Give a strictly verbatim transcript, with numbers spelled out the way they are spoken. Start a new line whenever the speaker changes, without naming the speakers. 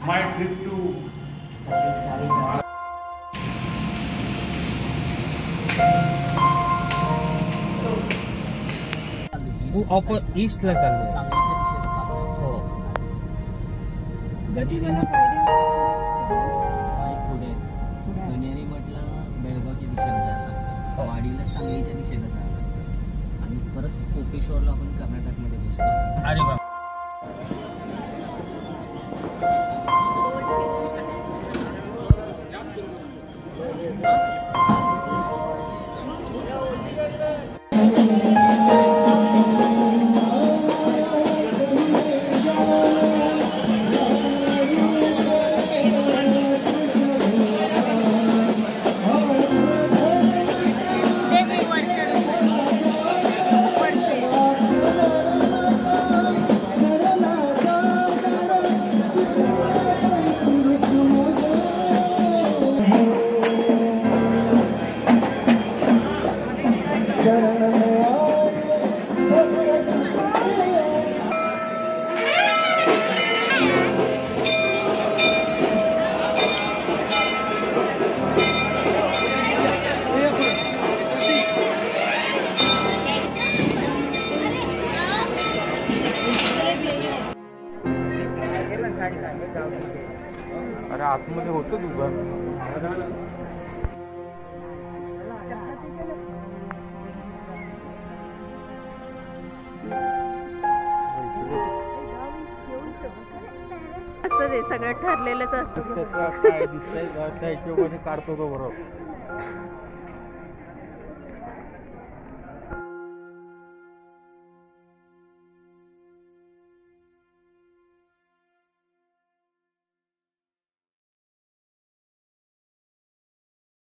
My trip to
offer ईस्टला चाललो.
सांगलीच्या दिशेला चाललो.
हो.
गणेरी पुढे गणेरी म्हटलं बेळगावच्या दिशेला जायला, वाडीला सांगलीच्या दिशेला जायला आणि परत कोपेश्वरला आपण कर्नाटकमध्ये दिसतो.
अरे बाबा.
अरे आतमध्ये होतं दुकान.
असं ते सगळं ठरलेलंच असतं.
काय दिसतंय त्या हिशोबाने काढतो तो बरोबर.